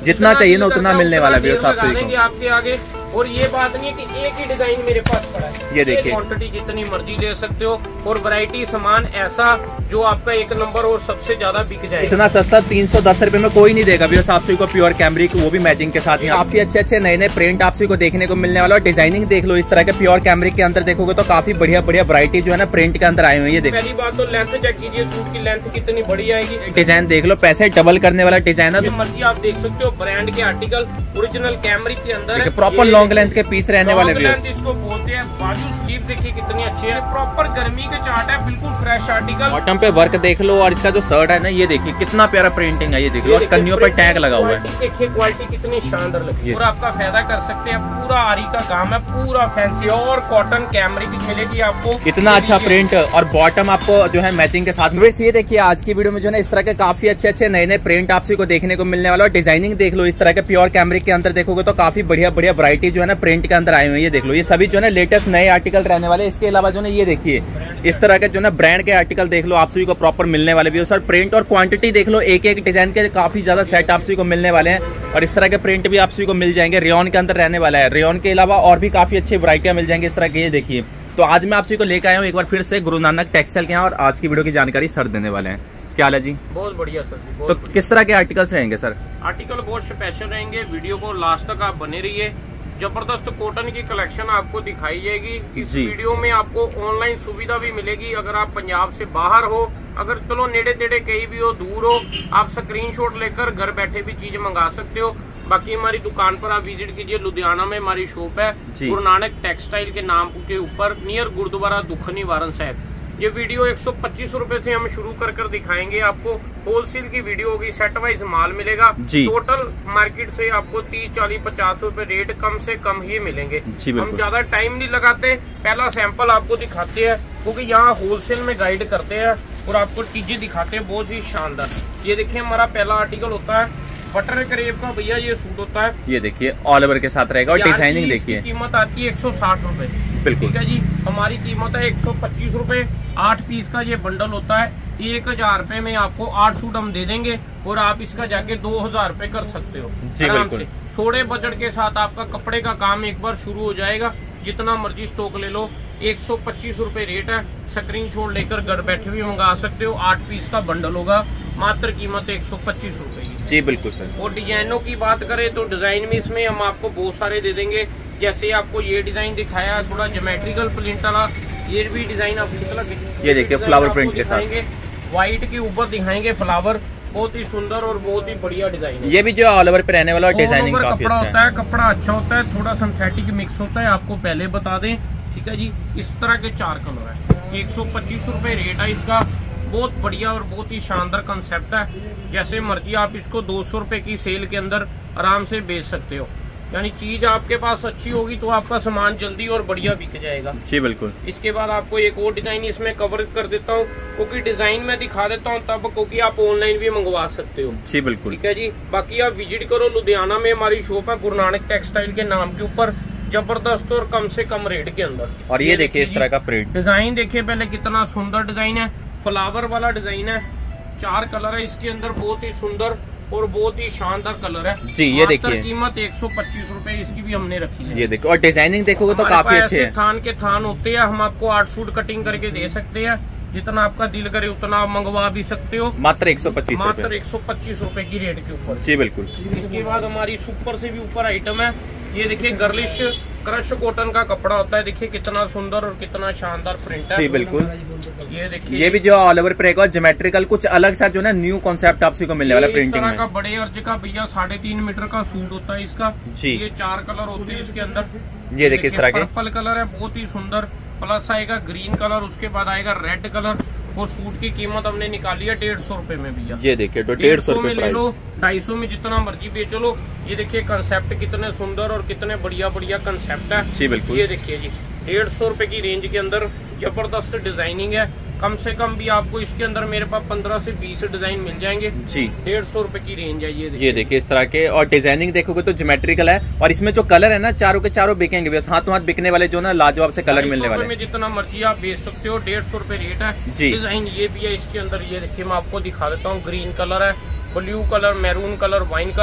जितना चाहिए ना उतना मिलने वाला है आपके आगे। और ये बात नहीं है कि एक ही डिजाइन मेरे पास पड़ा है, ये देखिए क्वांटिटी जितनी मर्जी ले सकते हो। और वैरायटी सामान ऐसा जो आपका एक नंबर और सबसे ज्यादा बिक जाएगा। इतना सस्ता 310 रुपए में कोई नहीं देगा भैया आप को प्योर कैमरिक, वो भी मैचिंग के साथ। काफी अच्छे अच्छे नए नए प्रिंट आप को देखने को मिलने वाला। और डिजाइनिंग देख लो इस तरह के प्योर कैमरिक के अंदर देखोगे तो काफी बढ़िया बढ़िया वैरायटी जो है ना प्रिंट के अंदर आए हुए हैं। ये देखो पहली बात तो लेंथ चेक कीजिए, सूट की लेंथ कितनी बड़ी आएगी। डिजाइन देख लो, पैसे डबल करने वाला डिजाइन है। मर्जी आप देख सकते हो, ब्रांड के आर्टिकल ओरिजिनल कैमरिक के अंदर प्रॉपर लॉन्ग लेंथ के पीस रहने वाले इसको बोलते हैं। बाजू स्लीव देखिए कितनी अच्छी है, प्रॉपर गर्मी के चार्ट है, बिल्कुल फ्रेश आर्टिकल। बॉटम पे वर्क देख लो और इसका जो शर्ट है ना ये देखिए कितना प्यारा प्रिंटिंग है। ये देख लो और कन्नियों पर टैग लगा हुआ है। देखिए क्वालिटी कितनी शानदार लगी है। और आपका फायदा कर सकते हैं, पूरा आरी का काम है, पूरा फैंसी और कॉटन कैमरिक मिलेगी आपको। इतना अच्छा प्रिंट और बॉटम आपको जो है मैचिंग के साथ में। ये देखिए आज की वीडियो में जो है इस तरह के काफी अच्छे अच्छे नए नए प्रिंट आप को देखने को मिलने वाला। और डिजाइनिंग देख लो इस तरह के प्योर कैमरिक के अंदर देखोगे तो काफी बढ़िया बढ़िया वैरायटी जो है ना प्रिंट के अंदर आए हुए हैं। ये देख लो ये सभी जो है लेटेस्ट नए आर्टिकल रहने वाले। इसके अलावा जो है ये देखिए इस तरह के जो है ब्रांड के आर्टिकल देख लो आप सभी को प्रॉपर मिलने वाले भी। सर प्रिंट और क्वांटिटी देख लो, एक एक डिजाइन के काफी ज्यादा सेट आप सभी को मिलने वाले हैं। और इस तरह के प्रिंट भी आप सभी को मिल जाएंगे। रेयन के अंदर रहने वाला है। रेयन के अलावा और भी काफी अच्छी वैरायटियां मिल जाएंगी इस तरह के। ये देखिए तो आज मैं आप सभी को लेकर आया हूँ एक बार फिर से गुरु नानक टेक्सटाइल के यहाँ। और आज की वीडियो की जानकारी सर देने वाले हैं। क्या हाल है जी? बहुत बढ़िया सर जी। तो किस तरह के आर्टिकल्स रहेंगे सर? आर्टिकल बहुत स्पेशल रहेंगे, वीडियो को लास्ट तक आप बने रहिए। जबरदस्त कॉटन की कलेक्शन आपको दिखाई जाएगी। इस वीडियो में आपको ऑनलाइन सुविधा भी मिलेगी। अगर आप पंजाब से बाहर हो, अगर चलो नेड़े तेड़े कहीं भी हो, दूर हो, आप स्क्रीनशॉट लेकर घर बैठे भी चीज मंगा सकते हो। बाकी हमारी दुकान पर आप विजिट कीजिए। लुधियाना में हमारी शॉप है गुरु नानक टेक्सटाइल के नाम के ऊपर, नियर गुरुद्वारा दुख निवारण साहब। ये वीडियो 125 रुपए से हम शुरू कर दिखाएंगे आपको। होलसेल की वीडियो होगी, सेट वाइज माल मिलेगा। टोटल मार्केट से आपको 30, 40, 50 रुपए रेट कम से कम ही मिलेंगे। हम ज्यादा टाइम नहीं लगाते, पहला सैंपल आपको दिखाते हैं क्योंकि यहाँ होलसेल में गाइड करते हैं और आपको चीजें दिखाते हैं बहुत ही शानदार। ये देखिए हमारा पहला आर्टिकल होता है बटर करेब का भैया, ये सूट होता है। ये देखिए ऑल ओवर के साथ रहेगा। और डिजाइनिंग देखिए, कीमत आती है 160 रुपए। बिल्कुल ठीक है जी। हमारी कीमत है 125 रुपए। 8 पीस का ये बंडल होता है। 1000 रुपए में आपको 8 सूट हम दे देंगे और आप इसका जाके 2000 रुपए कर सकते हो आराम से। थोड़े बजट के साथ आपका कपड़े का काम एक बार शुरू हो जाएगा। जितना मर्जी स्टॉक ले लो, 125 रुपए रेट है। स्क्रीनशॉट लेकर घर बैठे भी मंगा सकते हो। 8 पीस का बंडल होगा, मात्र कीमत 125 रुपए की। जी बिल्कुल सर। और डिजाइनों की बात करें तो डिजाइन में इसमें हम आपको बहुत सारे दे देंगे। जैसे आपको ये डिजाइन दिखाया थोड़ा ज्योमेट्रिकल प्रिंट वाला, ये भी डिजाइन आप ये देखिए फ्लावर प्रिंट के साथ व्हाइट के ऊपर दिखाएंगे फ्लावर, बहुत ही सुंदर और बहुत ही बढ़िया डिजाइन है। ये भी जो ऑल ओवर पे रहने वाला डिजाइनिंग काफी कपड़ा होता है। कपड़ा अच्छा होता है, थोड़ा सिंथेटिक मिक्स होता है, आपको पहले बता दें। ठीक है जी। इस तरह के 4 कलर है। 125 रुपए रेट है इसका। बहुत बढ़िया और बहुत ही शानदार कंसेप्ट है। जैसे मर्जी आप इसको 200 रुपए की सेल के अंदर आराम से बेच सकते हो। यानी चीज आपके पास अच्छी होगी तो आपका सामान जल्दी और बढ़िया बिक जाएगा। जी बिल्कुल। इसके बाद आपको एक और डिजाइन इसमें कवर कर देता हूँ क्योंकि डिजाइन में दिखा देता हूँ तब, क्योंकि आप ऑनलाइन भी मंगवा सकते हो। जी बिल्कुल। ठीक है जी। बाकी आप विजिट करो, लुधियाना में हमारी शॉप है गुरु नानक टेक्सटाइल के नाम के ऊपर, जबरदस्त और कम से कम रेट के अंदर। और ये देखिए इस तरह का प्रिंट डिजाइन देखिए पहले कितना सुंदर डिजाइन है। फ्लावर वाला डिजाइन है। 4 कलर है इसके अंदर, बहुत ही सुंदर और बहुत ही शानदार कलर है जी। ये देखिए कीमत 125 रुपए इसकी भी हमने रखी है। ये देखो और डिजाइनिंग देखोगे तो काफी अच्छे है। थान के थान होते हैं, हम आपको 8 सूट कटिंग करके दे सकते हैं। जितना आपका दिल करे उतना आप मंगवा भी सकते हो। मात्र 125 मात्र 125 रुपए की रेट के ऊपर। जी बिल्कुल। इसके बाद हमारी सुपर से भी ऊपर आइटम है। ये देखिए गर्लिश क्रश कॉटन का कपड़ा होता है। देखिए कितना सुंदर और कितना शानदार प्रिंट है। जी बिल्कुल। ये देखिए ये भी जो ऑल ओवर पे रहेगा ज्योमेट्रिकल, कुछ अलग सा जो ना न्यू कॉन्सेप्ट आपसे को मिलने वाला प्रिंटिंग में। का बड़े अर्ज का भैया 3.5 मीटर का सूट होता है इसका जी। ये 4 कलर होते हैं इसके अंदर। ये देखिए इस तरह के पर्पल कलर है, बहुत ही सुंदर। प्लस आएगा ग्रीन कलर, उसके बाद आएगा रेड कलर। और सूट की कीमत हमने निकाली है 150 रुपए में भैया। ये देखिए तो 150 में ले लो, 250 में जितना मर्जी बेच लो। ये देखिए कंसेप्ट कितने सुंदर और कितने बढ़िया बढ़िया कंसेप्ट है। जी बिल्कुल। ये देखिए जी 150 रुपए की रेंज के अंदर जबरदस्त डिजाइनिंग है। कम से कम भी आपको इसके अंदर मेरे पास 15 से 20 डिजाइन मिल जाएंगे जी। 150 रुपए की रेंज है। ये देखिए इस तरह के। और डिजाइनिंग देखोगे तो ज्योमेट्रिकल है। और इसमें जो कलर है ना चारों के चारों बिकेंगे, बस हाथों हाथ बिकने वाले जो ना लाजवाब से कलर मिलने वाले में जितना मर्जी आप बेच सकते हो। 150 रुपए रेट है जी। डिजाइन ये भी है इसके अंदर। ये देखिए मैं आपको दिखा देता हूँ। ग्रीन कलर है, blue colour, maroon colour, wine colour.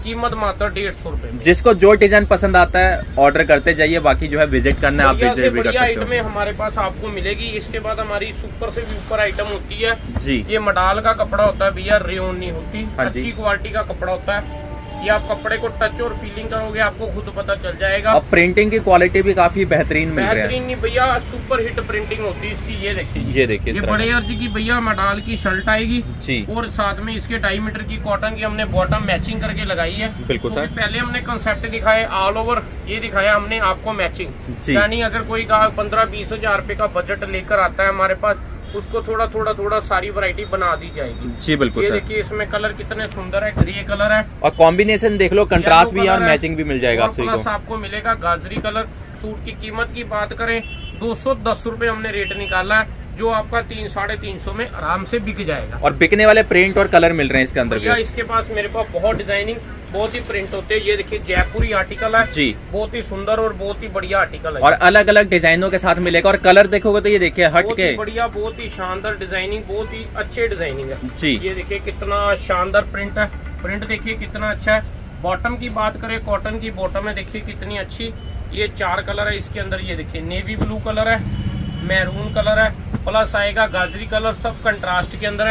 कीमत मात्र 150 रुपए। जिसको जो डिजाइन पसंद आता है ऑर्डर करते जाइए, बाकी जो है विजिट करना है आप विजिट भी कर सकते हो। आइटमें हमारे पास आपको मिलेगी। इसके बाद हमारी सुपर से भी ऊपर आइटम होती है जी। ये मडाल का कपड़ा होता है भैया, रेयन नहीं होती, हाँ अच्छी क्वालिटी का कपड़ा होता है। ये आप कपड़े को टच और फीलिंग करोगे आपको खुद पता चल जाएगा। और प्रिंटिंग की क्वालिटी भी काफी बेहतरीन मिल रही है। बेहतरीन नहीं भैया, सुपर हिट प्रिंटिंग होती है इसकी। ये देखिए, ये बड़े अर्ज की भैया मडाल की शर्ट आएगी जी। और साथ में इसके 2.5 मीटर की कॉटन की हमने बॉटम मैचिंग करके लगाई है। बिल्कुल सर। पहले हमने कंसेप्ट दिखाए ऑल ओवर, ये दिखाया हमने आपको मैचिंग। यानी अगर कोई 15-20 हजार रुपए का बजट लेकर आता है हमारे पास, उसको थोड़ा सारी वैरायटी बना दी जाएगी जी। बिल्कुल। ये देखिए इसमें कलर कितने सुंदर है, ग्रे कलर है और कॉम्बिनेशन देख लो, कंट्रास्ट भी और मैचिंग भी मिल जाएगा आपको। प्लस आपको मिलेगा गाजरी कलर। सूट की कीमत की बात करें 210 रुपए हमने रेट निकाला है, जो आपका 300-350 में आराम से बिक जाएगा। और बिकने वाले प्रिंट और कलर मिल रहे हैं इसके अंदर भैया इसके पास मेरे पास बहुत डिजाइनिंग, बहुत ही प्रिंट होते हैं। ये देखिए जयपुरी आर्टिकल है जी, बहुत ही सुंदर और बहुत ही बढ़िया आर्टिकल है। और अलग अलग डिजाइनों के साथ मिलेगा। और कलर देखोगे तो ये देखिए हट के बढ़िया, बहुत ही शानदार डिजाइनिंग, बहुत ही अच्छे डिजाइनिंग है जी। ये देखिए कितना शानदार प्रिंट है, प्रिंट देखिए कितना अच्छा है। बॉटम की बात करें, कॉटन की बॉटम है, देखिए कितनी अच्छी। ये 4 कलर है इसके अंदर। ये देखिए नेवी ब्लू कलर है, मैरून कलर है, प्लस आएगा गाजरी कलर, सब कंट्रास्ट के अंदर है।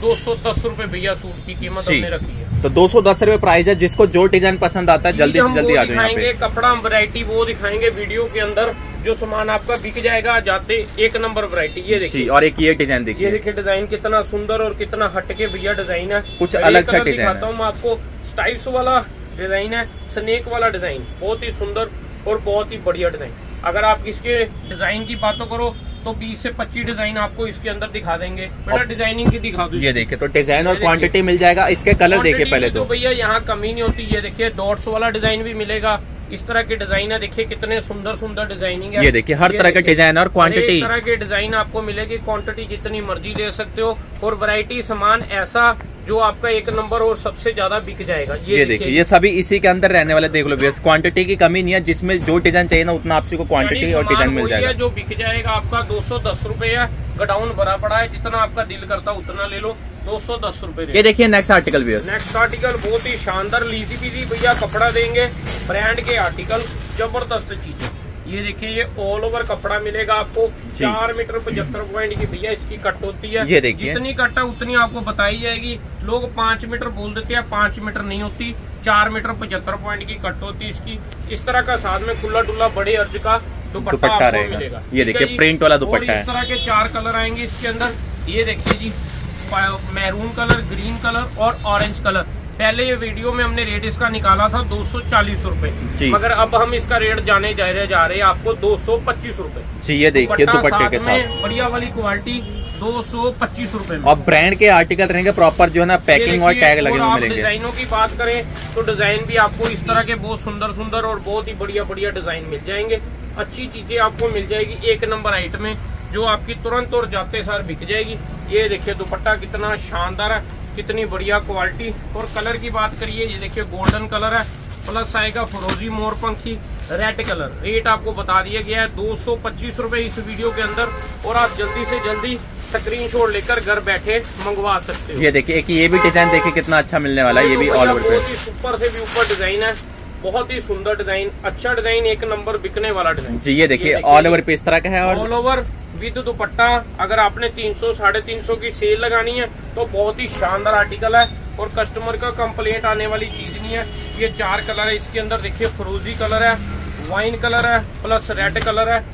210 रुपए भैया सूट की कीमत हमने रखी है। तो 210 रुपए प्राइस है। जिसको जो डिजाइन पसंद आता है जल्दी से जल्दी आ जाओ यहाँ पे। कपड़ा हम वैरायटी वो दिखाएंगे वीडियो के अंदर, जो सामान आपका बिक जाएगा जाते एक नंबर वैरायटी। ये देखिए, और एक ये डिजाइन देखिए, ये देखिए डिजाइन कितना सुंदर और कितना हटके भैया डिजाइन है। कुछ अलग सा डिजाइन दिखाता हूँ आपको। स्टाइप्स वाला डिजाइन है, स्नेक वाला डिजाइन, बहुत ही सुंदर और बहुत ही बढ़िया डिजाइन। अगर आप इसके डिजाइन की बातों करो तो 20 से 25 डिजाइन आपको इसके अंदर दिखा देंगे। बेटा डिजाइनिंग की दिखा दो। ये देखिए, तो डिजाइन और क्वांटिटी मिल जाएगा। इसके कलर देखिए पहले तो भैया यहाँ कमी नहीं होती। ये देखिए डॉट्स वाला डिजाइन भी मिलेगा, इस तरह के डिजाइन है। देखिए कितने सुंदर डिजाइनिंग है। ये देखिए हर तरह का डिजाइन और क्वांटिटी, तरह के डिजाइन आपको मिलेगी। क्वांटिटी जितनी मर्जी ले सकते हो, और वैरायटी सामान ऐसा जो आपका एक नंबर और सबसे ज्यादा बिक जाएगा। ये देखिए, ये सभी इसी के अंदर रहने वाले। देख लो भैया, क्वांटिटी की कमी नहीं है। जिसमें जो डिजाइन चाहिए ना उतना आपको क्वांटिटी और डिजाइन मिल जाएगा। जो बिक जाएगा आपका 210 रुपए है। गोडाउन भरा पड़ा है, जितना आपका दिल करता उतना ले लो। 210 रुपए। ये देखिए नेक्स्ट आर्टिकल भैया, नेक्स्ट आर्टिकल बहुत ही शानदार लीजी पीजी भैया कपड़ा देंगे, ब्रांड के आर्टिकल, जबरदस्त चीज है। ये देखिए ये ऑल ओवर कपड़ा मिलेगा आपको। 4 मीटर 75 पॉइंट की भैया इसकी कट होती है। ये देखिए जितनी कट है उतनी आपको बताई जाएगी। लोग 5 मीटर बोल देते हैं, 5 मीटर नहीं होती, 4 मीटर 75 पॉइंट की कट होती है इसकी। इस तरह का साथ में खुला डुल्ला बड़े अर्ज का दुपट्टा आपको मिलेगा। ये देखिए प्रिंट वाला दुपट्टा है। इस तरह के 4 कलर आएंगे इसके अंदर। ये देखिए जी, मैरून कलर, ग्रीन कलर और ऑरेंज कलर। पहले ये वीडियो में हमने रेट इसका निकाला था 240 रुपए, मगर अब हम इसका रेट जाने जा रहे हैं आपको 225 रुपए जी। ये देखिए दुपट्टे के साथ बढ़िया वाली क्वालिटी 225 रुपए में। और ब्रांड के आर्टिकल रहेंगे प्रॉपर, जो है ना पैकिंग और टैग लगे हुए मिलेंगे। डिजाइनों की बात करें तो डिजाइन भी आपको इस तरह के बहुत सुंदर और बहुत ही बढ़िया डिजाइन मिल जाएंगे। अच्छी चीजें आपको मिल जाएगी एक नंबर आइटम में, जो आपकी तुरंत और जाते सार बिक जाएगी। ये देखिए दुपट्टा कितना शानदार है, कितनी बढ़िया क्वालिटी। और कलर की बात करिए, ये देखिए गोल्डन कलर है, प्लस आएगा फिरोजी मोरपंखी रेड कलर। रेट आपको बता दिया गया है 225 रुपए इस वीडियो के अंदर, और आप जल्दी से जल्दी स्क्रीनशॉट लेकर घर बैठे मंगवा सकते हो। ये देखिए एक ये भी डिजाइन देखिए कितना अच्छा मिलने वाला है। ये भी ऑल ओवर पे ऊपर से भी ऊपर डिजाइन है, बहुत ही सुंदर डिजाइन, अच्छा डिजाइन, एक नंबर बिकने वाला डिजाइन जी। ये देखिए ऑल ओवर पे इस तरह का है, और ऑल ओवर विद दुपट्टा। अगर आपने 300-350 की सेल लगानी है तो बहुत ही शानदार आर्टिकल है, और कस्टमर का कंप्लेंट आने वाली चीज नहीं है। ये 4 कलर है इसके अंदर। देखिए फिरोजी कलर है, वाइन कलर है, प्लस रेड कलर है।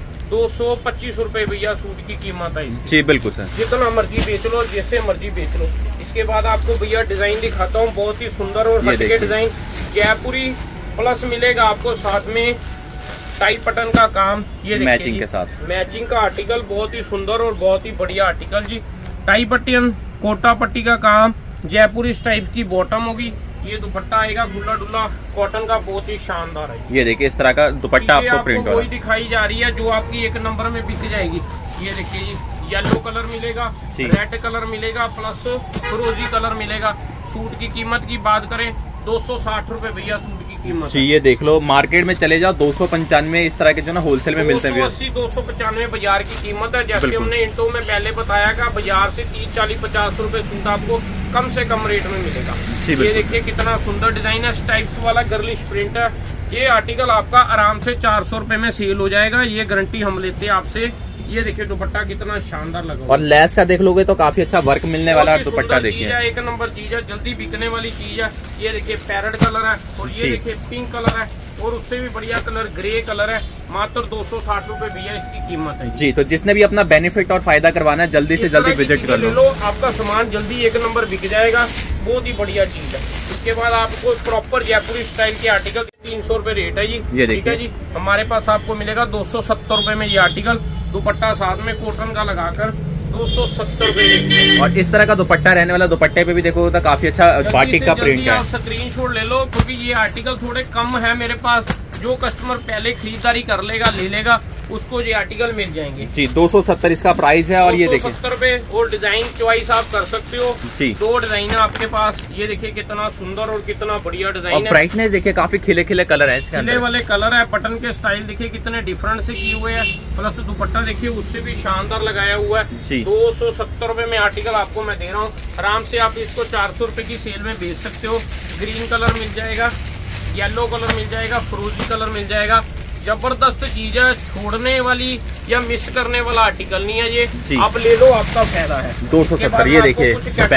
225 रुपए भैया सूट की कीमत है इसकी। जी बिल्कुल सर, जितना मर्जी बेच लो, जैसे मर्जी बेच लो। इसके बाद आपको भैया डिजाइन दिखाता हूँ, बहुत ही सुंदर और हटके डिजाइन। जयपुरी प्लस मिलेगा आपको साथ में टाई बटन का काम। ये मैचिंग के साथ मैचिंग का आर्टिकल, बहुत ही सुंदर और बहुत ही बढ़िया आर्टिकल जी। टाई बटन, कोटा पट्टी का काम, जयपुरी टाइप की बॉटम होगी। ये दुपट्टा आएगा खुला डुल्ला कॉटन का, बहुत ही शानदार है। ये देखिए इस तरह का दुपट्टा आपको प्रिंट वाला वही दिखाई जा रही है जो आपकी एक नंबर में बिक जाएगी। ये देखिए येलो कलर मिलेगा, रेड कलर मिलेगा, प्लस फिरोजी कलर मिलेगा। सूट की कीमत की बात करें 260 रुपए भैया सूट की कीमत। ये देख लो, मार्केट में चले जाओ 295 इस तरह के जो ना होलसेल में मिलते हैं। 280-295 बाजार की कीमत है। जैसे हमने इंटो में पहले बताया कि बाजार से 30-40-50 रुपए सूट आपको कम से कम रेट में मिलेगा। ये देखिए कितना सुंदर डिजाइन है, स्टाइप्स वाला गर्लिश प्रिंट है। ये आर्टिकल आपका आराम से 400 रुपए में सेल हो जाएगा, ये गारंटी हम लेते हैं आपसे। ये देखिए दुपट्टा कितना शानदार लगा और लेस का देख लोगे तो काफी अच्छा वर्क मिलने वाला है। दुपट्टा देखिए एक नंबर चीज है, जल्दी बिकने वाली चीज है। ये देखिए पैरेट कलर है और ये देखिए पिंक कलर है और उससे भी बढ़िया कलर ग्रे कलर है। मात्र 260 रुपए भैया इसकी कीमत है जी। तो जिसने भी अपना बेनिफिट और फायदा करवाना है जल्दी से जल्दी विजिट कर लो, आपका सामान जल्दी एक नंबर बिक जाएगा। बहुत ही बढ़िया चीज है। उसके बाद आपको प्रॉपर जयपुरी स्टाइल के आर्टिकल 300 रुपए रेट है जी। ठीक है जी, हमारे पास आपको मिलेगा 270 रुपए में ये आर्टिकल। दुपट्टा साथ में कॉटन का लगाकर 270 रुपए। और इस तरह का दुपट्टा रहने वाला, दुपट्टे पे भी देखो तो काफी अच्छा बाटिक का प्रिंट है। आप स्क्रीनशॉट ले लो क्योंकि ये आर्टिकल थोड़े कम है मेरे पास। जो कस्टमर पहले खरीदारी कर लेगा ले लेगा उसको ये आर्टिकल मिल जाएंगे जी। 270 इसका प्राइस है। और ये देखिए 270 रुपए और डिजाइन चॉइस आप कर सकते हो जी। 2 डिजाइन है आपके पास। ये देखिए कितना सुंदर और कितना बढ़िया डिजाइन है। ब्राइटनेस देखिए काफी खिले खिले कलर है इसके अंदर। खिले वाले कलर है, बटन के स्टाइल देखिए कितने डिफरेंट से किए हुए हैं। प्लस दुपट्टा देखिए उससे भी शानदार लगाया हुआ है जी। 270 रुपए में आर्टिकल आपको मैं दे रहा हूँ। आराम से आप इसको 400 रुपए की सेल में बेच सकते हो। ग्रीन कलर मिल जाएगा, येलो कलर मिल जाएगा, फ्रोजी कलर मिल जाएगा। जबरदस्त चीज है, छोड़ने वाली या मिस करने वाला आर्टिकल नहीं है ये। आप ले लो, आपका फायदा है। 270। ये देखिए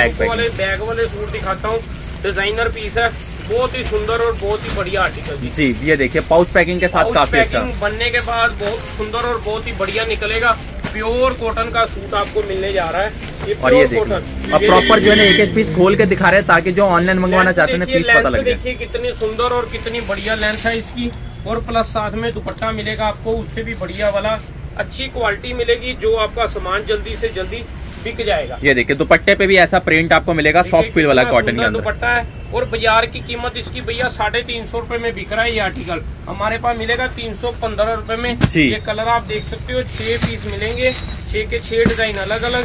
बैग वाले सूट दिखाता हूँ, डिजाइनर पीस है, बहुत ही सुंदर और बहुत ही बढ़िया आर्टिकल जी। ये देखिए पाउच पैकिंग के साथ काफी अच्छा बनने के बाद बहुत सुंदर और बहुत ही बढ़िया निकलेगा। प्योर कॉटन का सूट आपको मिलने जा रहा है। और ये देखिए अब प्रॉपर जो है एक पीस खोल के दिखा रहे हैं ताकि जो ऑनलाइन मंगवाना चाहते हैं पीस पता लगे। देखिए कितनी सुंदर और कितनी बढ़िया लेंथ है इसकी। और प्लस साथ में दुपट्टा मिलेगा आपको उससे भी बढ़िया वाला, अच्छी क्वालिटी मिलेगी जो आपका सामान जल्दी से जल्दी बिक जाएगा। ये देखिए दुपट्टे पे भी ऐसा प्रिंट आपको मिलेगा, सॉफ्ट फील वाला कॉटन के अंदर दुपट्टा है। और बाजार की कीमत इसकी भैया 350 रुपए में बिक रहा है ये आर्टिकल। हमारे पास मिलेगा 315 रुपए में। ये कलर आप देख सकते हो, 6 पीस मिलेंगे, 6 के 6 डिजाइन अलग अलग।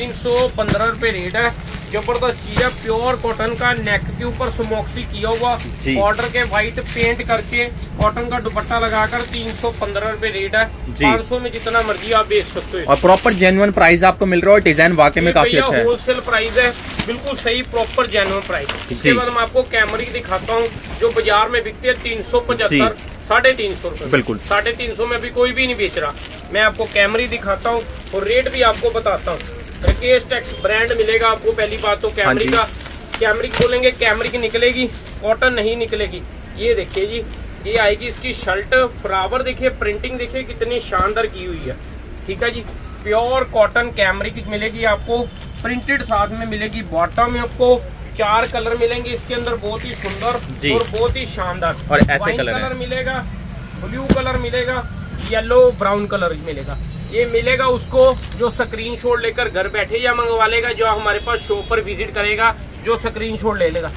315 रुपए रेट है। जबरदस्त चीज है, प्योर कॉटन का, नेक के ऊपर स्मोक्सी किया हुआ, बॉर्डर के व्हाइट पेंट करके कॉटन का दुपट्टा लगाकर 315 रुपए रेट है। 500 में जितना मर्जी आप बेच सकते हो। और प्रॉपर जेन्युइन प्राइस आपको मिल रहा है। डिजाइन वाकई में काफी अच्छा है, होलसेल प्राइस है, बिल्कुल सही प्रॉपर जेन्युइन प्राइस। इसके बाद मैं आपको कैमरिक दिखाता हूँ जो बाजार में बिकती है 375, 350 रुपए। बिल्कुल 350 में भी कोई भी नहीं बेच रहा। मैं आपको कैमरी दिखाता हूँ और रेट भी आपको बताता हूँ। केस टेक्स ब्रांड मिलेगा आपको। पहली बात तो कैमरी का, कैमरिक बोलेंगे कैमरिक निकलेगी, कॉटन नहीं निकलेगी। ये देखिए जी, ये आएगी इसकी शर्ट, फ्लावर देखिए, प्रिंटिंग देखिए कितनी शानदार की हुई है। ठीक है जी, प्योर कॉटन कैमरिक मिलेगी आपको, प्रिंटेड साथ में मिलेगी। बॉटम में आपको 4 कलर मिलेंगे इसके अंदर, बहुत ही सुंदर और बहुत ही शानदार। और ऐसे कलर मिलेगा, ब्लू कलर मिलेगा, येलो ब्राउन कलर मिलेगा। ये मिलेगा उसको जो स्क्रीनशॉट लेकर घर बैठे या मंगवा लेगा, जो हमारे पास शॉप पर विजिट करेगा, जो स्क्रीनशॉट ले लेगा।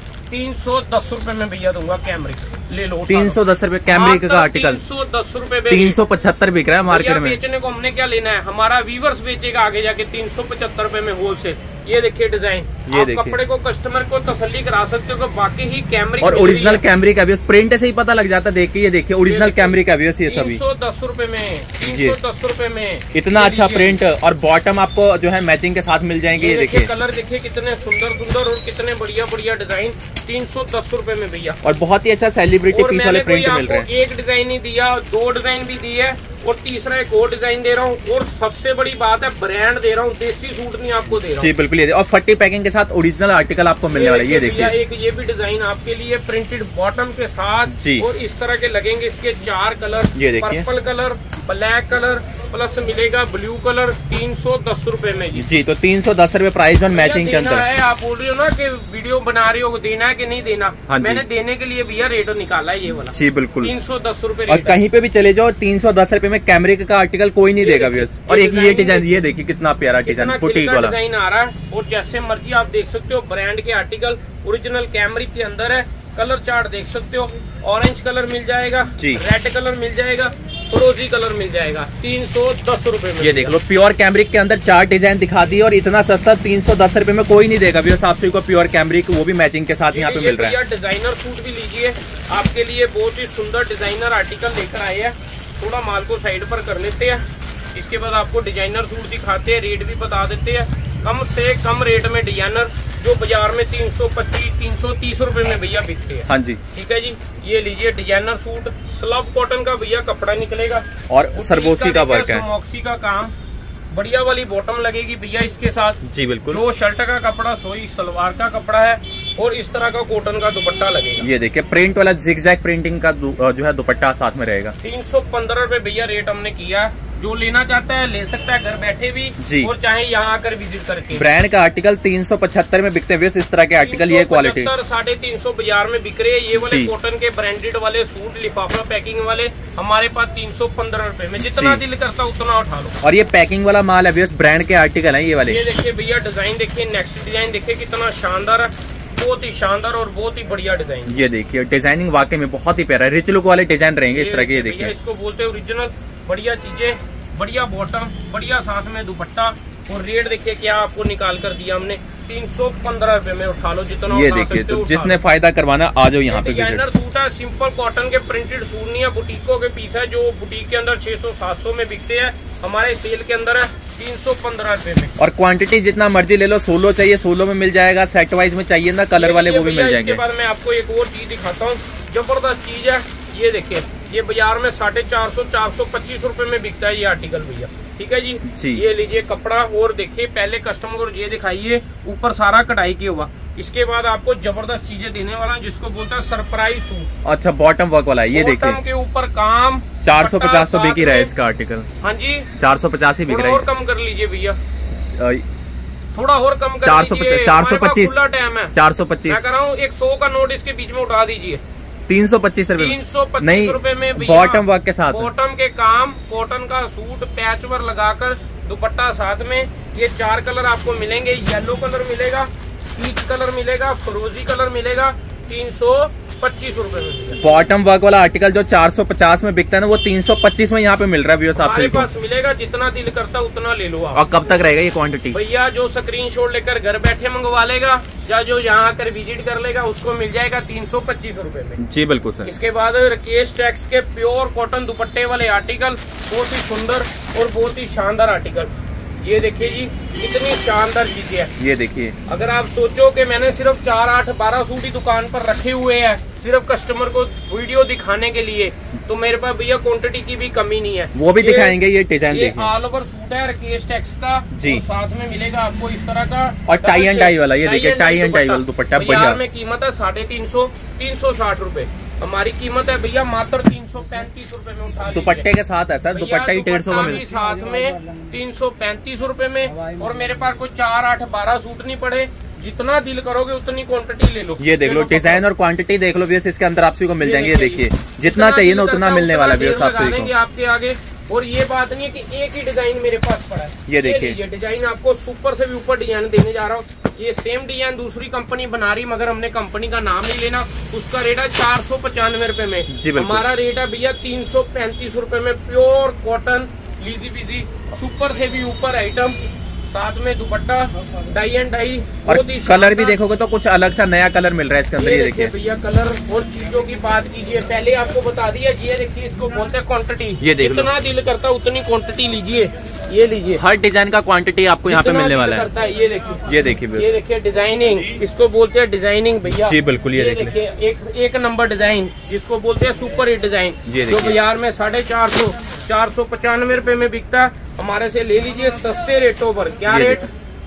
310 रुपए में भैया दूंगा कैमरिक, ले लो। 310 रुपए कैमरिक का आर्टिकल, 310 रुपए, 375 बिक रहा है मार्केट में। बेचने को हमने क्या लेना है, हमारा व्यूवर्स बेचेगा आगे जाके 375 रुपए में होलसेल। ये देखिए डिजाइन, आप कपड़े को कस्टमर को तसल्ली करा सकते हो कि बाकी ही कैमरिक और ओरिजिनल कैमरिक है। प्रिंट से ही पता लग जाता है देख के। ये देखिए ओरिजिनल कैमरिक है ये सभी 310 रुपए में, 310 रुपए में इतना अच्छा प्रिंट। और बॉटम आपको जो है मैचिंग के साथ मिल जाएंगे। ये देखिए कलर देखिए कितने सुंदर सुंदर और कितने बढ़िया बढ़िया डिजाइन। 310 रुपए में भैया। और बहुत ही अच्छा सेलिब्रिटी पीस वाले प्रिंट मिल रहे हैं। एक डिजाइन ही दिया, 2 डिजाइन भी दी है और तीसरा एक और डिजाइन दे रहा हूँ। और सबसे बड़ी बात है ब्रांड दे रहा हूँ, देसी सूट नहीं आपको दे रहा हूँ। बिल्कुल। और फट्टी पैकिंग के साथ ओरिजिनल आर्टिकल आपको मिलने वाला है। ये देखिए एक ये भी डिजाइन आपके लिए प्रिंटेड बॉटम के साथ। और इस तरह के लगेंगे इसके 4 कलर। ये देखिए purple colour, black colour, plus मिलेगा ब्लू कलर। 310 रुपए में जी। तो 310 रुपए प्राइस और मैचिंग के अंदर है। आप बोल रहे हो ना कि वीडियो बना रहे हो, देना है कि नहीं देना। मैंने देने के लिए भैया रेट निकाला है ये वाला। जी बिल्कुल 310 रुपए। और कहीं पे भी चले जाओ 310 रुपए में कैमरिक का आर्टिकल कोई नहीं देगा व्यूअर्स। और एक ये डिजाइन, ये देखिए कितना प्यारा डिजाइन, बुटीक वाला डिजाइन आ रहा है। और जैसे मर्जी आप देख सकते हो, ब्रांड के आर्टिकल ओरिजिनल कैमरिक के अंदर है। कलर चार्ट देख सकते हो, ऑरेंज कलर मिल जाएगा, रेड कलर मिल जाएगा, फिरोजी कलर मिल जाएगा। 310 रुपए में। ये देख लो प्योर कैमरिक के अंदर 4 डिजाइन दिखा दी और इतना सस्ता 310 रुपए में कोई नहीं देगा व्यूअर्स आपसे को। प्योर कैमरिक वो भी मैचिंग के साथ यहाँ पे मिल रहा है। डिजाइनर सूट भी लीजिए, आपके लिए बहुत ही सुंदर डिजाइनर आर्टिकल लेकर आए हैं। थोड़ा माल को साइड पर कर लेते हैं, इसके बाद आपको डिजाइनर सूट दिखाते हैं, रेट भी बता देते हैं। कम से कम रेट में डिजाइनर जो बाजार में 325-330 रुपए में भैया बिकते हैं। हाँ जी, ठीक है जी। ये लीजिए डिजाइनर सूट, स्लब कॉटन का भैया कपड़ा निकलेगा और सरबोसी का वर्क है, समोक्सी का काम, बढ़िया वाली बॉटम लगेगी भैया इसके साथ। जी बिल्कुल। जो शर्ट का कपड़ा सोई सलवार का कपड़ा है, और इस तरह का कॉटन का दुपट्टा लगेगा। ये देखिए प्रिंट वाला जिगजैग प्रिंटिंग का जो है दुपट्टा साथ में रहेगा। 315 रुपए भैया रेट हमने किया। जो लेना चाहता है ले सकता है घर बैठे भी जी, और चाहे यहाँ आकर विजिट करके। ब्रांड का आर्टिकल 375 में बिकते हुए इस तरह के आर्टिकल, ये क्वालिटी 350 बाजार में बिक रहे हैं। ये वाले कॉटन के ब्रांडेड वाले सूट लिफाफा पैकिंग वाले हमारे पास 315 रुपए में, जितना दिल करता उतना उठा लो। और ये पैकिंग वाला माल है, ब्रांड के आर्टिकल है ये वाले। ये देखिए भैया डिजाइन देखिए, नेक्स्ट डिजाइन देखिए कितना शानदार है, बहुत ही शानदार और बहुत ही बढ़िया डिजाइन। ये देखिए डिजाइनिंग वाकई में बहुत ही प्यारा है, रिच लुक वाले डिजाइन रहेंगे इस तरह के। ये देखिए इसको बोलते हैं ओरिजिनल, बढ़िया चीजें, बढ़िया बॉटम, बढ़िया साथ में दुपट्टा। और रेट देखिए क्या आपको निकाल कर दिया हमने, 315 रुपए में उठा लो जितना। ये देखिए तो जिसने फायदा करवाना आ जाओ यहाँ पे। डिजाइनर सूट है, सिंपल कॉटन के प्रिंटेड सूट नहीं है, बुटीकों के पीस है, जो बुटीक के अंदर 600-700 में बिकते हैं, हमारे सेल के अंदर है 315 रुपए में। और क्वांटिटी जितना मर्जी ले लो, सोलो चाहिए सोलो में मिल जाएगा, सेट वाइज में चाहिए ना कलर वाले वो भी मिल जाएंगे। इसके बाद मैं आपको एक और चीज दिखाता हूँ, जबरदस्त चीज है। ये देखिए ये बाजार में 450-425 रुपए में बिकता है ये आर्टिकल भैया। ठीक है जी। ये लीजिए कपड़ा, और देखिए पहले कस्टमर को ये दिखाइए, ऊपर सारा कढ़ाई किया हुआ। इसके बाद आपको जबरदस्त चीजें देने वाला जिसको बोलता है सरप्राइज सूट। अच्छा बॉटम वर्क वाला है, ये देखिए बॉटम के ऊपर काम 450 बिक ही रहा है इसका आर्टिकल। हाँ जी 450 ही बिक रहा है। और कम कर लीजिए भैया, थोड़ा और कम कर 425 टाइम है 425 मैं कर रहा हूँ। एक 100 का नोट इसके बीच में उठा दीजिए। 325 रुपए, 325 रुपए में बॉटम वर्क के साथ, बॉटम के काम, कॉटन का सूट, पैच वर्क लगाकर दुपट्टा साथ में। ये 4 कलर आपको मिलेंगे, येलो कलर मिलेगा, पीच कलर मिलेगा, फिरोजी कलर मिलेगा, 325 रुपए में। बॉटम वर्क वाला आर्टिकल जो 450 में बिकता है ना, वो 325 में यहाँ पे मिल रहा है। हमारे पास मिलेगा, जितना दिल करता उतना ले लो आप। और कब तक रहेगा ये क्वांटिटी भैया? जो स्क्रीनशॉट लेकर घर बैठे मंगवा लेगा या जो यहाँ आकर विजिट कर लेगा उसको मिल जाएगा 325 रुपए में। जी बिल्कुल सर। इसके बाद राकेश टेक्स के प्योर कॉटन दुपट्टे वाले आर्टिकल, बहुत ही सुंदर और बहुत ही शानदार आर्टिकल। ये देखिए जी कितनी शानदार चीजें है। ये देखिए अगर आप सोचो कि मैंने सिर्फ 4, 8, 12 सूट ही दुकान पर रखे हुए हैं सिर्फ कस्टमर को वीडियो दिखाने के लिए, तो मेरे पास भैया क्वांटिटी की भी कमी नहीं है। वो भी दिखाएंगे। ये डिजाइन देखिए, ऑल ओवर सूट है राकेश टेक्स का जी, साथ में मिलेगा आपको इस तरह का। और टाई एंड टाई वाला, ये देखिए टाई एंड टाई वाला दुपट्टा बढ़िया में कीमत है 350, 360 रुपए। हमारी कीमत है भैया मात्र 335 रुपए में उठा। दुपट्टे के साथ है सर, दुपट्टा ही 150 का मिलता है साथ में 335 रुपए में। और मेरे पास कोई 4, 8, 12 सूट नहीं पड़े, जितना दिल करोगे उतनी क्वांटिटी ले लो। ये देख लो डिजाइन और क्वांटिटी देख लो भैया, इसके अंदर आपको मिल जाएंगे। ये देखिए जितना चाहिए ना उतना मिलने वाला भैया आपके आगे। और ये बात नहीं है कि एक ही डिजाइन मेरे पास पड़ा है। ये देखिए डिजाइन आपको सुपर से भी ऊपर डिजाइन देने जा रहा हूँ। ये सेम डिजाइन दूसरी कंपनी बना रही, मगर हमने कंपनी का नाम नहीं लेना। उसका रेट है 495 रुपए में। हमारा रेट है भैया 335 रुपए में। प्योर कॉटन लीजी बीजी सुपर से भी ऊपर आइटम, साथ में दुपट्टा, डाई एंड डाई। और कलर भी देखोगे तो कुछ अलग सा नया कलर मिल रहा है इसके अंदर। ये देखिए भैया कलर और चीजों की बात कीजिए, पहले आपको बता दिया। ये देखिए इसको बोलते हैं क्वांटिटी। ये देखिए जितना दिल करता उतनी क्वांटिटी लीजिए। ये लीजिए हर डिजाइन का क्वांटिटी आपको यहाँ पे मिलने वाला है। ये देखिए, ये देखिए डिजाइनिंग, इसको बोलते हैं डिजाइनिंग भैया। जी बिल्कुल। ये देखिए एक नंबर डिजाइन जिसको बोलते हैं सुपर हिट डिजाइन, जो बाजार में 450, 495 रुपए में बिकता है, हमारे से ले लीजिए सस्ते रेटों पर। क्या रेट?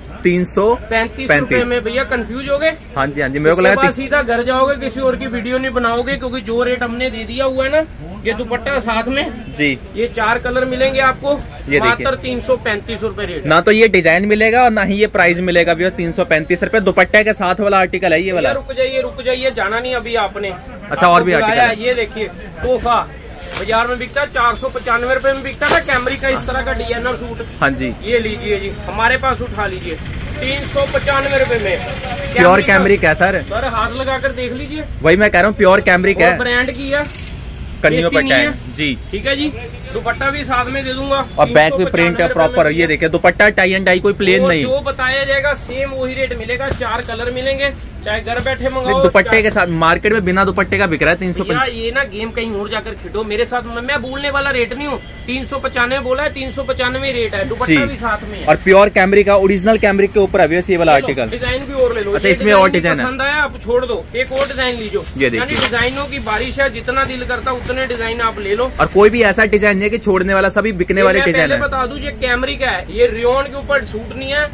335 रुपए में। भैया कंफ्यूज हो गए? हाँ जी हाँ जी, मेरे को लगा सीधा घर जाओगे, किसी और की वीडियो नहीं बनाओगे, क्योंकि जो रेट हमने दे दिया हुआ है ना, ये दुपट्टा साथ में जी, ये 4 कलर मिलेंगे आपको, ये मात्र 335 रुपए रेट। ना तो ये डिजाइन मिलेगा और ना ही ये प्राइस मिलेगा भैया 335 रुपए। दुपट्टे के साथ वाला आर्टिकल है ये वाला। रुक जाइए, जाना नहीं अभी आपने। अच्छा और भी आर्टिकल, ये देखिए तोहफा बाजार में बिकता है 495 रुपए में बिकता है कैमरी का इस तरह का डिजाइनर सूट। हाँ जी ये लीजिए जी, हमारे पास उठा लीजिए 395 रुपए में। प्योर कैमरिक है सर हाथ लगाकर देख लीजिए। वही मैं कह रहा हूँ, प्योर कैमरिक है, ब्रांड की है, कन्नियों पर जी। ठीक है जी। दुपट्टा भी साथ में दे दूंगा और बैक भी प्रिंट है प्रॉपर। ये देखिए दुपट्टा टाई एंड डाई, कोई प्लेन नहीं, जो बताया जाएगा सेम वही रेट मिलेगा। 4 कलर मिलेंगे, चाहे घर बैठे मंगाओ। दुपट्टे के साथ मार्केट में बिना दुपट्टे का बिक रहा है 350। ये ना गेम कहीं और जाकर खेलो मेरे साथ, मैं बोलने वाला रेट नहीं हूँ। 395 बोला है, 395 रेट है, दुपट्टा भी साथ में है। और प्योर कैमरिक का, ओरिजिनल कैमरिक के ऊपर अभी ये वाला आर्टिकल। डिजाइन भी और ले लो। अच्छा, इसमें और डिजाइन पसंद आया आप छोड़ दो, एक और डिजाइन लीजिए। ये देखिए, डिजाइनों की बारिश है, जितना दिल करता उतने डिजाइन आप ले लो। और कोई भी ऐसा डिजाइन नहीं है कि छोड़ने वाला, सभी बिकने वाले डिजाइन है। बता दूं, ये कैमरिक है, ये रियोन के ऊपर सूट नहीं है।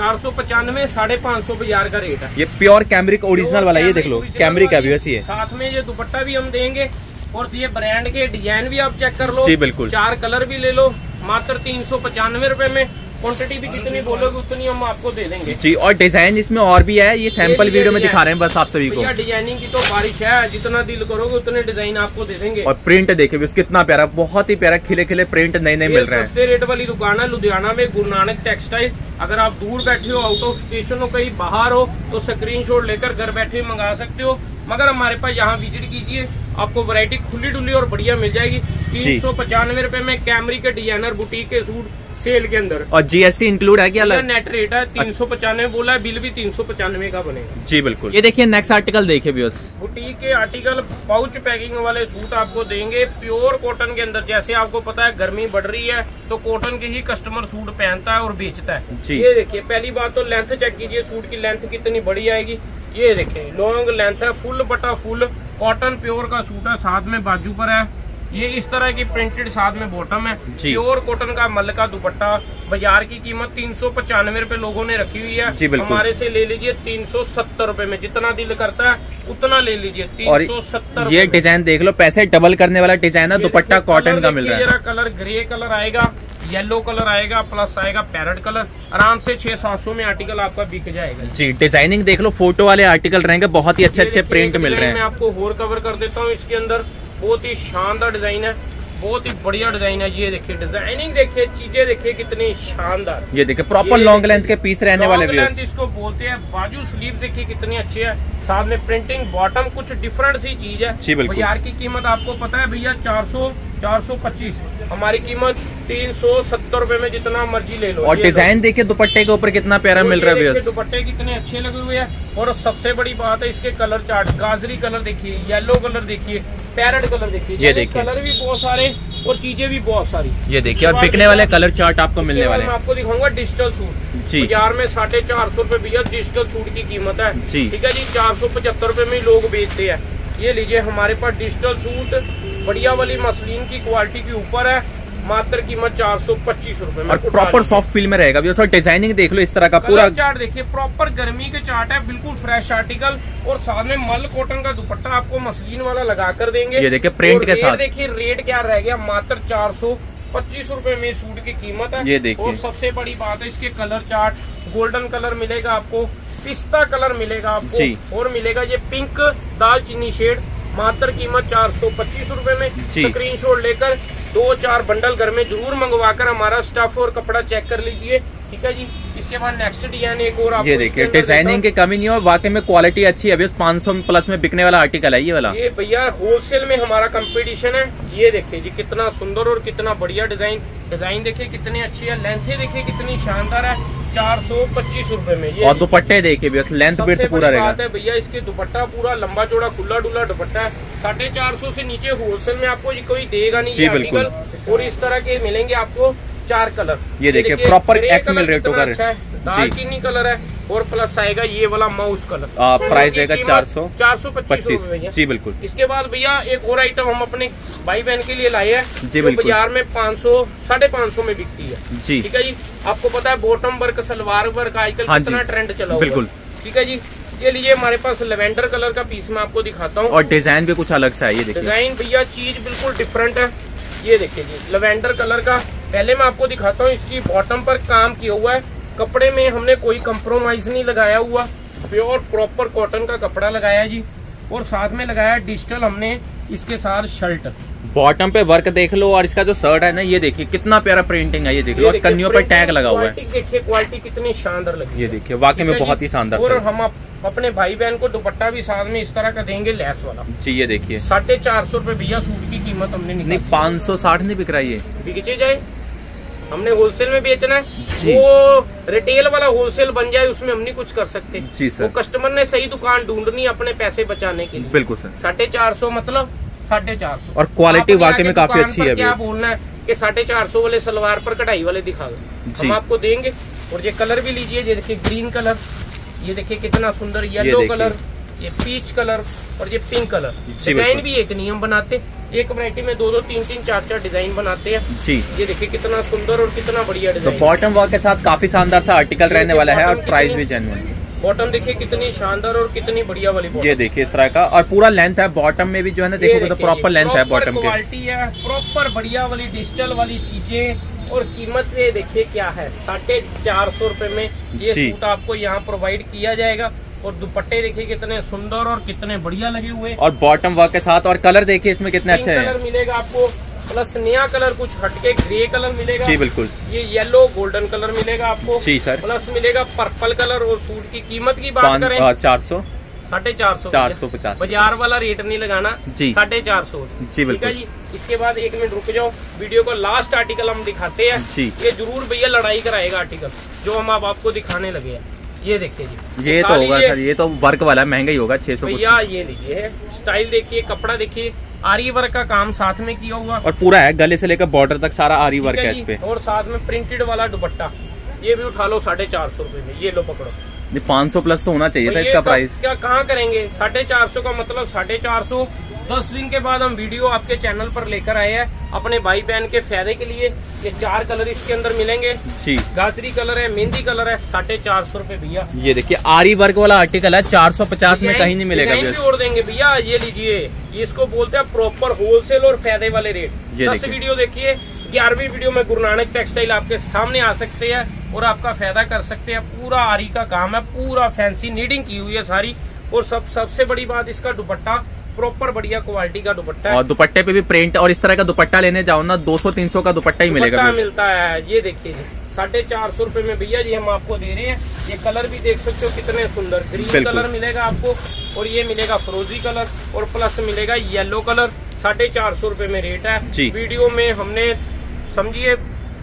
495 550 बाजार का रेट है। ये प्योर कैमरिक ओरिजिनल वाला, ये देख लो कैमरिक का भी वैसी है। साथ में ये दुपट्टा भी हम देंगे और ये ब्रांड के डिजाइन भी आप चेक कर लो जी बिल्कुल। 4 कलर भी ले लो मात्र 395 रुपए में। क्वांटिटी भी कितनी बोलोगे उतनी हम आपको दे देंगे जी। और डिजाइन इसमें और भी है, ये सैंपल वीडियो में दिखा रहे हैं बस आप सभी को। डिजाइनिंग की तो बारिश है, जितना दिल करोगे उतने डिजाइन आपको दे देंगे। और प्रिंट देखिए कितना प्यारा, बहुत ही प्यारा खिले खिले प्रिंट नए नए मिल रहे हैं। सस्ते रेट वाली दुकान है लुधियाना में, गुरु नानक टेक्सटाइल। अगर आप दूर बैठे हो, आउट ऑफ स्टेशन हो, कहीं बाहर हो, तो स्क्रीनशॉट लेकर घर बैठे मंगा सकते हो। मगर हमारे पास यहाँ विजिट कीजिए, आपको वैरायटी खुली डुली और बढ़िया मिल जाएगी। 395 रुपए में कैमरी के डिजाइनर बुटीक के सूट सेल के अंदर। और जीएसटी इंक्लूड है क्या? अलग नेट रेट है 395 बोला है, बिल भी 395 का बनेगा जी बिल्कुल। ये देखिए नेक्स्ट आर्टिकल देखिए व्यूअर्स, बुटीक के आर्टिकल पाउच पैकिंग वाले सूट आपको देंगे प्योर कॉटन के अंदर। जैसे आपको पता है गर्मी बढ़ रही है तो कॉटन के ही कस्टमर सूट पहनता है और बेचता है जी। ये देखिए पहली बात तो लेंथ चेक कीजिए, सूट की लेंथ कितनी बड़ी आएगी। ये देखिए लॉन्ग लेंथ है, फुल बटा फुल कॉटन प्योर का सूट है, साथ में बाजू पर है ये इस तरह की प्रिंटेड, साथ में बॉटम है। प्योर कॉटन का मल का दुपट्टा। बाजार की कीमत 395 रुपए लोगों ने रखी हुई है, हमारे से ले लीजिए 370 रुपए में। जितना दिल करता है उतना ले लीजिए 370। ये डिजाइन देख लो, पैसे डबल करने वाला डिजाइन है, दुपट्टा कॉटन का मिल रहा है। कलर ग्रे कलर आएगा, येलो कलर आएगा, प्लस आएगा पैरेट कलर। आराम से 600-700 में आर्टिकल आपका बिक जाएगा जी। डिजाइनिंग देख लो, फोटो वाले आर्टिकल रहेंगे, बहुत ही अच्छे अच्छे प्रिंट मिल रहे हैं। मैं आपको और कवर कर देता हूँ इसके अंदर। बहुत ही शानदार डिजाइन है, बहुत ही बढ़िया डिजाइन है। ये देखिए डिजाइनिंग देखिए, चीजें देखिए कितनी शानदार। ये देखिए प्रॉपर लॉन्ग लेंथ के पीस रहने वाले लेंथ इसको बोलते हैं। बाजू स्लीव देखिए कितनी अच्छी है, साथ में प्रिंटिंग बॉटम कुछ डिफरेंट सी चीज है। बाजार की कीमत आपको पता है भैया 425, हमारी कीमत 370 रुपए में, जितना मर्जी ले लो। और डिजाइन देखिए दुपट्टे के ऊपर कितना प्यारा मिल रहा है, दुपट्टे कितने अच्छे लगे हुए हैं। और सबसे बड़ी बात है इसके कलर चार्ट, गाजरी कलर देखिए, येलो कलर देखिए, पैरेट कलर देखिए, ये देखिए कलर भी बहुत सारे और चीजें भी बहुत सारी। ये देखिए और बिकने वाले कलर चार्ट आपको मिलने वाले हैं। मैं आपको दिखाऊंगा डिजिटल सूट जी। बाजार में 450 रुपए भैया डिजिटल सूट की कीमत है जी। ठीक है जी, 475 रुपए में लोग बेचते हैं। ये लीजिए हमारे पास डिजिटल सूट बढ़िया वाली मसलिन की क्वालिटी के ऊपर है, मात्र कीमत 425 रुपए में। और प्रॉपर सॉफ्ट फील में रहेगा। डिजाइनिंग देख लो इस तरह का पूरा चार्ट देखिए, प्रॉपर गर्मी के चार्ट है, बिल्कुल फ्रेश आर्टिकल। और साथ में मल कॉटन का दुपट्टा आपको मसलिन वाला लगा कर देंगे। ये देखिए प्रिंट के साथ। देखिए रेट क्या रह गया, मात्र 425 रुपए में सूट की कीमत है। ये देखिए और सबसे बड़ी बात है इसके कलर चार्ट, गोल्डन कलर मिलेगा आपको, पिस्ता कलर मिलेगा आपको, और मिलेगा ये पिंक दालचीनी शेड। मात्र कीमत 425 रुपए में। स्क्रीनशॉट लेकर 2-4 बंडल घर में जरूर मंगवाकर हमारा स्टफ और कपड़ा चेक कर लीजिए। ठीक है जी। इसके बाद नेक्स्ट डिजाइन एक और आपको, ये देखिए डिजाइनिंग की कमी नहीं हो, वाकई में क्वालिटी अच्छी है। 500 प्लस में बिकने वाला आर्टिकल है ये वाला। ये भैया होलसेल में हमारा कंपटीशन है। ये देखिए जी कितना सुंदर और कितना बढ़िया डिजाइन देखिए कितनी अच्छी है, लेंथ देखिए कितनी शानदार है। 425 रुपए में। ये और दुपट्टे देखिए लेंथ विड्थ पूरा रहेगा भैया। इसके दुपट्टा पूरा लंबा चौड़ा खुला डुला दुपट्टा है। 450 से नीचे होलसेल में आपको कोई देगा नहीं ये आर्टिकल। और इस तरह के मिलेंगे आपको 4 कलर। ये देखिए प्रॉपर एक्सएल रेटो का दालचीनी कलर है, और प्लस आएगा ये वाला माउस कलर। प्राइस रहेगा 425 जी बिल्कुल। इसके बाद भैया एक और आइटम हम अपने भाई बहन के लिए लाए हैं जी, जो बाजार में 500-550 में बिकती है जी। ठीक है जी। आपको पता है बॉटम वर्क, सलवार वर्क आजकल कितना ट्रेंड चला बिल्कुल। ठीक है जी। ये लीजिए हमारे पास लेवेंडर कलर का पीस मैं आपको दिखाता हूँ। और डिजाइन भी कुछ अलग सा है। ये देखिए डिजाइन भैया चीज बिल्कुल डिफरेंट है। ये देखिए जी लेवेंडर कलर का। पहले मैं आपको दिखाता हूँ, इसकी बॉटम पर काम किया हुआ है, कपड़े में हमने कोई कंप्रोमाइज नहीं लगाया हुआ, प्योर प्रॉपर कॉटन का कपड़ा लगाया जी। और साथ में लगाया डिजिटल हमने इसके साथ शर्ट। बॉटम पे वर्क देख लो और इसका जो शर्ट है ना, ये देखिए कितना प्यारा प्रिंटिंग है, ये देख लो, और कन्नियों पर टैग लगा हुआ है। देखिए क्वालिटी कितनी शानदार लगी, ये देखिए वाकई में बहुत ही शानदार। और हम अपने भाई बहन को दुपट्टा भी साथ में इस तरह का देंगे, लेस वाला जी। ये देखिए 450 रुपए भैया सूट की कीमत हमने नहीं 560 नहीं बिक रहा, ये बिक जाए, हमने होलसेल में बेचना है। वो रिटेल वाला होलसेल बन जाए, उसमें हम नहीं कुछ कर सकते जी सर। वो कस्टमर ने सही दुकान ढूंढनी अपने पैसे बचाने के लिए। बिल्कुल सर। 450 मतलब 450, और क्वालिटी वाकई में काफी अच्छी है। क्या बोलना है कि 450 वाले सलवार पर कढ़ाई वाले दिखा दो, हम आपको देंगे। और ये कलर भी लीजिए, ये देखिए ग्रीन कलर, ये देखिए कितना सुंदर येलो कलर, ये पीच कलर और ये पिंक कलर। डिजाइन भी एक नहीं हम बनाते, एक वैरायटी में 2-2, 3-3, 4-4 डिजाइन बनाते हैं जी। ये देखिए कितना सुंदर और कितना बढ़िया डिजाइन। तो बॉटम वर्क के साथ काफी शानदार सा आर्टिकल रहने वाला है और प्राइस भी जेन्युइन। बॉटम देखिए कितनी शानदार और कितनी बढ़िया वाली बॉटम। ये देखिए इस तरह का, और पूरा लेंथ है बॉटम में भी जो है ना, देखोगे तो प्रॉपर लेंथ है बॉटम की। क्वालिटी है प्रॉपर बढ़िया वाली डिजिटल वाली चीजें। और कीमत ये देखिए क्या है, 450 रुपए में ये सूट आपको यहाँ प्रोवाइड किया जाएगा। और दुपट्टे देखिए कितने सुंदर और कितने बढ़िया लगे हुए, और बॉटम वर्क के साथ। और कलर देखिए इसमें कितने अच्छे हैं। कलर मिलेगा आपको, प्लस नया कलर कुछ हटके ग्रे कलर मिलेगा जी। बिल्कुल ये येलो गोल्डन कलर मिलेगा आपको जी सर। प्लस मिलेगा पर्पल कलर। और सूट की कीमत की बात करें 400 450 बाजार वाला रेट नहीं लगाना जी, 450 जी। बिल्कुल जी। इसके बाद 1 मिनट रुक जाओ, वीडियो को लास्ट आर्टिकल हम दिखाते हैं जी। ये जरूर भैया लड़ाई कराएगा आर्टिकल जो हम अब आपको दिखाने लगे हैं। ये देखिए जी, ये तो होगा सर, ये तो वर्क वाला महंगा ही होगा 600 भैया। ये लीजिए स्टाइल देखिए, कपड़ा देखिए, आरी वर्क का काम साथ में किया हुआ और पूरा है, गले से लेकर बॉर्डर तक सारा आरी वर्क है इस पे। और साथ में प्रिंटेड वाला दुपट्टा, ये भी उठा लो 450 रुपए में। ये लो पकड़ो, 500 प्लस तो होना चाहिए था इसका प्राइस। क्या कहाँ करेंगे 450 का मतलब 450। 10 दिन के बाद हम वीडियो आपके चैनल पर लेकर आए हैं अपने भाई बहन के फायदे के लिए। ये 4 कलर इसके अंदर मिलेंगे जी। गाजरी कलर है, मेहंदी कलर है, 450 रुपए भैया। ये देखिए आरी वर्क वाला आर्टिकल है, 450 में कहीं नहीं मिलेगा। भी और देंगे भैया, ये लीजिए, ये इसको बोलते हैं प्रॉपर होलसेल और फायदे वाले रेट। 10 वीडियो देखिए, 11वीं वीडियो में गुरु नानक टेक्सटाइल आपके सामने आ सकते हैं और आपका फायदा कर सकते हैं। पूरा आरी का काम है, पूरा फैंसी नीडिंग की हुई है सारी। और सबसे बड़ी बात, इसका दुपट्टा प्रॉपर बढ़िया क्वालिटी का दुपट्टा है। और दुपट्टे पे भी प्रिंट, और इस तरह का दुपट्टा लेने जाओ ना 200-300 का दुपट्टा ही मिलेगा, मिलता है। ये देखिए 450 रुपए में भैया जी हम आपको दे रहे हैं। ये कलर भी देख सकते हो कितने सुंदर, ग्रीन कलर मिलेगा आपको, और ये मिलेगा फिरोजी कलर, और प्लस मिलेगा येलो कलर। 450 रुपए में रेट है। वीडियो में हमने समझिए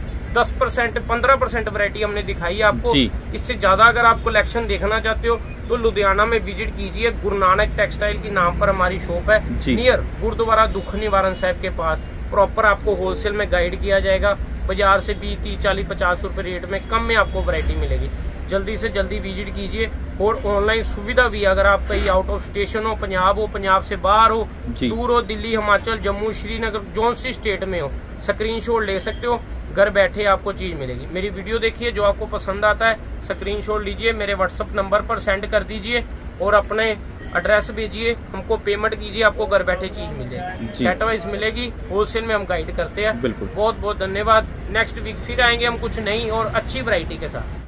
10% 15% वैरायटी हमने दिखाई है आपको। इससे ज्यादा अगर आप कलेक्शन देखना चाहते हो तो लुधियाना में विजिट कीजिए। गुरु नानक टेक्सटाइल के नाम पर हमारी शॉप है, नियर गुरुद्वारा दुख निवारण साहब के पास। प्रॉपर आपको होलसेल में गाइड किया जाएगा। बाजार से 20, 30, 40, 50 रुपए रेट में कम में आपको वैरायटी मिलेगी। जल्दी से जल्दी विजिट कीजिए। और ऑनलाइन सुविधा भी, अगर आप कहीं आउट ऑफ स्टेशन हो, पंजाब से बाहर हो, दूर हो, दिल्ली, हिमाचल, जम्मू, श्रीनगर, जौन सी स्टेट में हो, स्क्रीनशॉट ले सकते हो। घर बैठे आपको चीज मिलेगी। मेरी वीडियो देखिए, जो आपको पसंद आता है स्क्रीनशॉट लीजिए, मेरे व्हाट्सएप नंबर पर सेंड कर दीजिए और अपने एड्रेस भेजिए, हमको पेमेंट कीजिए, आपको घर बैठे चीज मिल जाएगी। सेट वाइज मिलेगी, होलसेल में हम गाइड करते हैं। बहुत बहुत धन्यवाद। नेक्स्ट वीक फिर आएंगे हम कुछ नई और अच्छी वैरायटी के साथ।